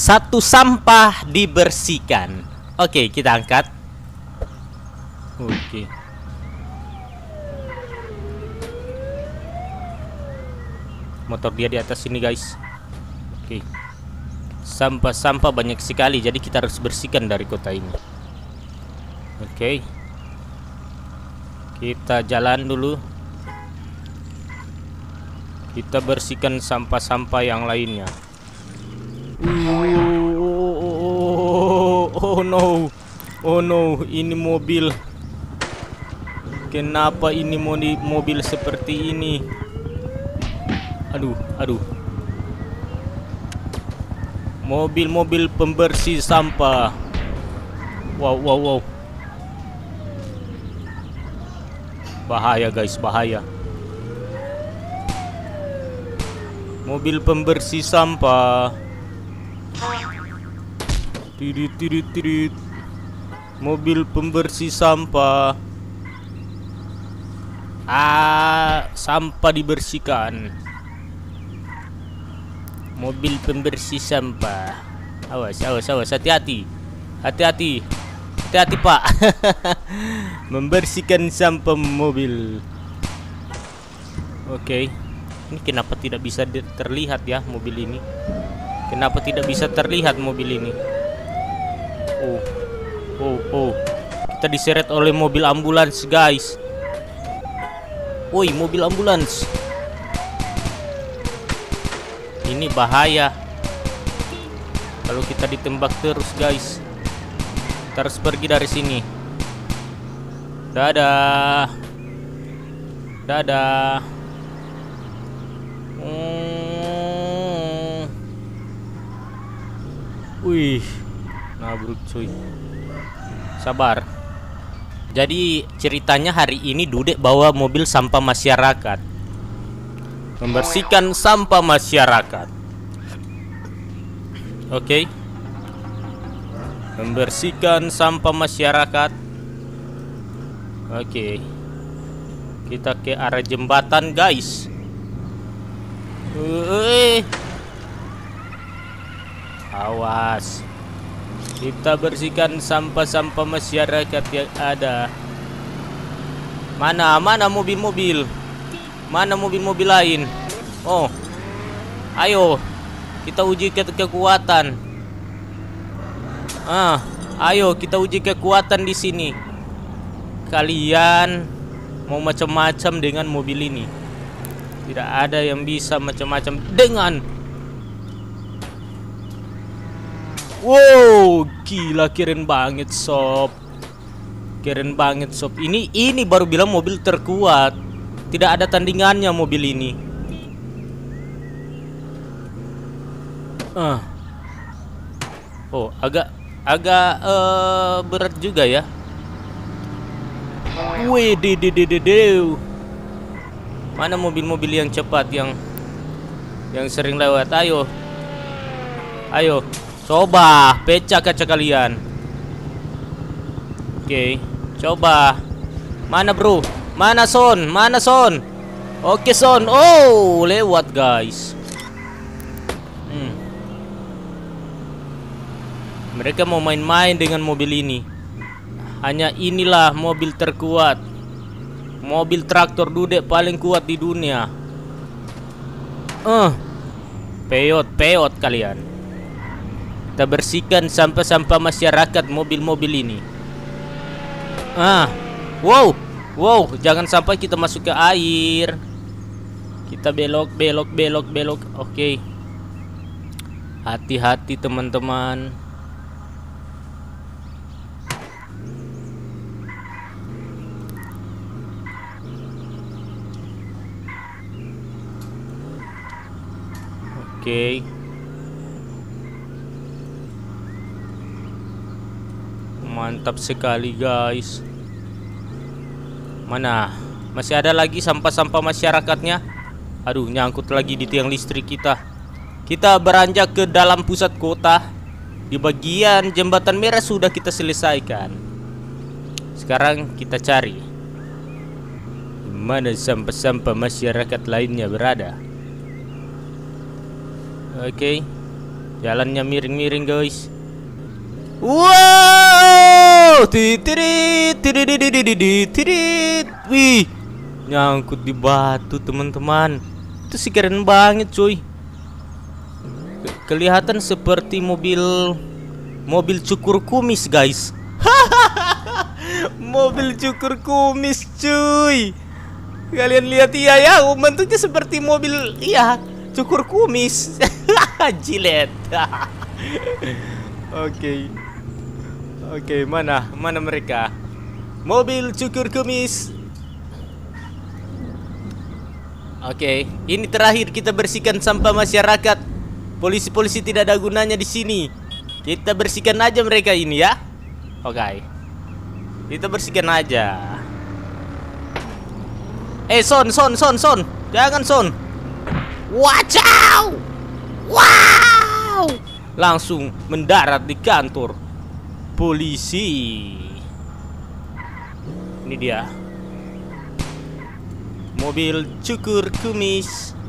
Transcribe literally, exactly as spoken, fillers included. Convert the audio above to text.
Satu sampah dibersihkan. Oke, kita angkat. Oke. Motor dia di atas sini, guys. Oke. Sampah-sampah banyak sekali, jadi kita harus bersihkan dari kota ini. Oke. Kita jalan dulu. Kita bersihkan sampah-sampah yang lainnya. Oh, oh no. Oh no, ini mobil. Kenapa ini mobil seperti ini? Aduh, aduh. Mobil-mobil pembersih sampah. Wow, wow, wow. Bahaya, guys, bahaya. Mobil pembersih sampah. Tirit, tirit, tirit. Mobil pembersih sampah. Ah, sampah dibersihkan. Mobil pembersih sampah. Awas, awas, awas, hati-hati. Hati-hati. Hati-hati, Pak. Membersihkan sampah mobil. Oke. Ini kenapa tidak bisa terlihat ya mobil ini? Kenapa tidak bisa terlihat mobil ini? Oh. Oh, oh. Kita diseret oleh mobil ambulans, guys. Woi, mobil ambulans. Ini bahaya. Kalau kita ditembak terus, guys. Kita harus pergi dari sini. Dadah. Dadah. Hmm. Wih, nabruk cuy. Sabar. Jadi ceritanya hari ini Dudek bawa mobil sampah masyarakat, membersihkan sampah masyarakat. Oke. Membersihkan sampah masyarakat. Oke. Kita ke arah jembatan, guys. Uh, awas. Kita bersihkan sampah-sampah masyarakat yang ada. Mana, mana mobil-mobil? Mana mobil-mobil lain? Oh, ayo kita uji ke kekuatan. Ah, ayo kita uji kekuatan di sini. Kalian mau macam-macam dengan mobil ini? Tidak ada yang bisa macam-macam dengan. Wow, gila, keren banget, sob. Keren banget, sob. Ini ini baru bilang mobil terkuat. Tidak ada tandingannya mobil ini. Uh. Oh, agak agak uh, berat juga ya. Wih, de de de de de. Mana mobil-mobil yang cepat yang yang sering lewat? Ayo, ayo, coba pecah kaca kalian. Oke, coba. Mana bro? Mana Son? Mana Son? Oke Son. Oh, lewat guys. Hmm. Mereka mau main-main dengan mobil ini. Hanya inilah mobil terkuat. Mobil traktor Dudek paling kuat di dunia. Eh, uh, peot, peot kalian. Kita bersihkan sampah-sampah masyarakat mobil-mobil ini. Ah, wow, wow, jangan sampai kita masuk ke air. Kita belok, belok, belok, belok. Oke. Hati-hati teman-teman. Oke. Mantap sekali guys. Mana? Masih ada lagi sampah-sampah masyarakatnya. Aduh, nyangkut lagi di tiang listrik kita. Kita beranjak ke dalam pusat kota. Di bagian jembatan merah sudah kita selesaikan. Sekarang kita cari mana sampah-sampah masyarakat lainnya berada. Oke. Jalannya miring-miring guys. Wow, titirit, titirit, titirit. Wih, nyangkut di batu teman-teman. Itu sih keren banget cuy. Kelihatan seperti mobil mobil cukur kumis guys. Mobil cukur kumis cuy. Kalian lihat iya ya, bentuknya seperti mobil iya cukur kumis. Jilet. Oke. Oke, mana? Mana mereka? Mobil cukur kumis. Oke, ini terakhir kita bersihkan sampah masyarakat. Polisi-polisi tidak ada gunanya di sini. Kita bersihkan aja mereka ini ya. Oke. Kita bersihkan aja. Eh, Son, Son, Son, Son. Jangan, Son. Wacau! Wow! Langsung mendarat di kantor polisi. Ini dia mobil cukur kumis.